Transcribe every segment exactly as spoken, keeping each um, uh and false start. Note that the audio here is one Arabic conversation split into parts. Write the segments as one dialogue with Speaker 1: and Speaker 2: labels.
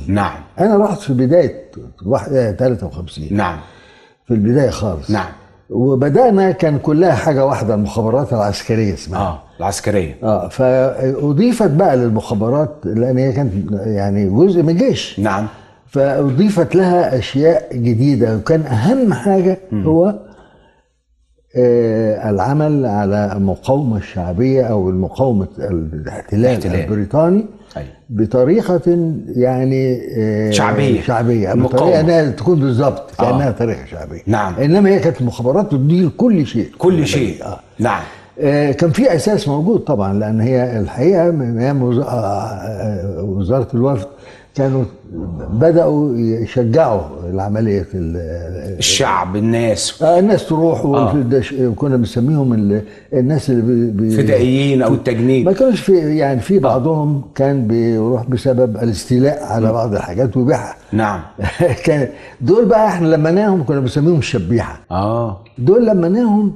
Speaker 1: نعم.
Speaker 2: انا رحت في بدايه ثلاثة وخمسين.
Speaker 1: نعم.
Speaker 2: في البدايه خالص.
Speaker 1: نعم.
Speaker 2: وبدانا كان كلها حاجه واحده، المخابرات العسكريه اسمها.
Speaker 1: اه العسكريه.
Speaker 2: اه فاضيفت بقى للمخابرات لان هي كانت يعني جزء من الجيش.
Speaker 1: نعم.
Speaker 2: فاضيفت لها اشياء جديده، وكان اهم حاجه م. هو آه العمل على المقاومه الشعبيه او المقاومه الاحتلال البريطاني. أي. بطريقه يعني آه
Speaker 1: شعبيه
Speaker 2: شعبيه بطريقه انها تكون بالظبط كانها آه. طريقه شعبيه.
Speaker 1: نعم.
Speaker 2: انما هي كانت المخابرات بتدير كل شيء
Speaker 1: كل شيء. آه. نعم.
Speaker 2: آه كان في اساس موجود طبعا، لان هي الحقيقه من ايام وزاره الوفد كانوا بدأوا يشجعوا العملية
Speaker 1: الشعب الناس
Speaker 2: آه الناس تروح. آه. وكنا بنسميهم الناس اللي بي
Speaker 1: فدائيين او التجنيد.
Speaker 2: ما كانش في يعني في بعضهم كان بيروح بسبب الاستيلاء على م. بعض الحاجات ويبيعها.
Speaker 1: نعم.
Speaker 2: كان دول بقى احنا لمناهم كنا بنسميهم الشبيحة.
Speaker 1: اه
Speaker 2: دول لمناهم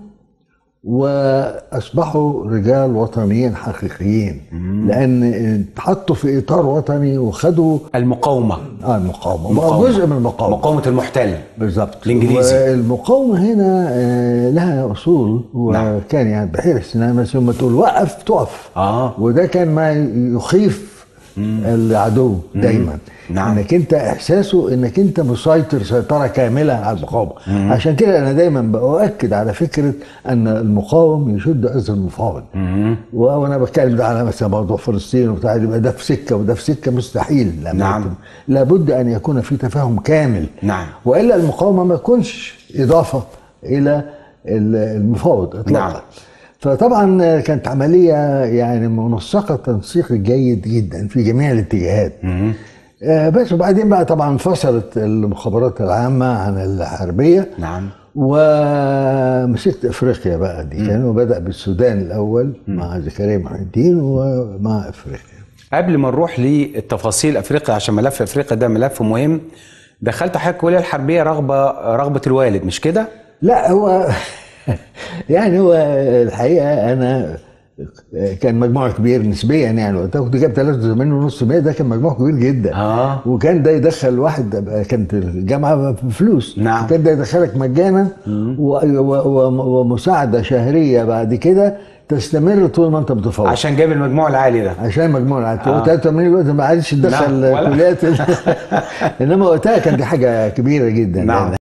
Speaker 2: واصبحوا رجال وطنيين حقيقيين. مم. لان اتحطوا في اطار وطني وخدوا
Speaker 1: المقاومه.
Speaker 2: اه المقاومه بقى جزء من المقاومه،
Speaker 1: مقاومه المحتل
Speaker 2: بالظبط
Speaker 1: الانجليزي.
Speaker 2: والمقاومه هنا آه لها اصول، وكان يعني بحير السنان مثلا لما تقول وقف تقف.
Speaker 1: اه
Speaker 2: وده كان ما يخيف مم. العدو دايما.
Speaker 1: نعم.
Speaker 2: انك انت احساسه انك انت مسيطر سيطره كامله على المقاومه. مم. عشان كده انا دايما باؤكد على فكره ان المقاوم يشد ازر المفاوض. وانا بتكلم ده على مثلا موضوع فلسطين وبتاع، يبقى ده في سكه وده في سكه مستحيل.
Speaker 1: نعم.
Speaker 2: لابد ان يكون في تفاهم كامل.
Speaker 1: نعم.
Speaker 2: والا المقاومه ما تكونش اضافه الى المفاوض اطلاقا. نعم. فطبعا كانت عمليه يعني منسقه تنسيق جيد جدا في جميع الاتجاهات. مم. بس وبعدين بقى طبعا انفصلت المخابرات العامة عن الحربية.
Speaker 1: نعم.
Speaker 2: ومسكت افريقيا بقى دي. كان بدأ بالسودان الاول م. مع زكريا محي الدين ومع افريقيا.
Speaker 1: قبل ما نروح للتفاصيل افريقيا عشان ملف افريقيا ده ملف مهم، دخلت حضرتك الكلية الحربية رغبة رغبة الوالد مش كده؟
Speaker 2: لا هو يعني هو الحقيقة انا كان مجموع كبير نسبيا يعني وقتها كنت جايب ثلاثة وثمانين ونص بالمية، ده كان مجموع كبير جدا.
Speaker 1: اه
Speaker 2: وكان ده يدخل واحد، كانت الجامعه بفلوس.
Speaker 1: نعم.
Speaker 2: وكان ده يدخلك مجانا ومساعده شهريه بعد كده تستمر طول ما انت بتفوق
Speaker 1: عشان جايب المجموع العالي ده.
Speaker 2: عشان المجموع العالي. آه. ثلاثة وثمانين دلوقتي ما عادش تدخل كليات انما وقتها كانت دي حاجه كبيره جدا.
Speaker 1: نعم.
Speaker 2: يعني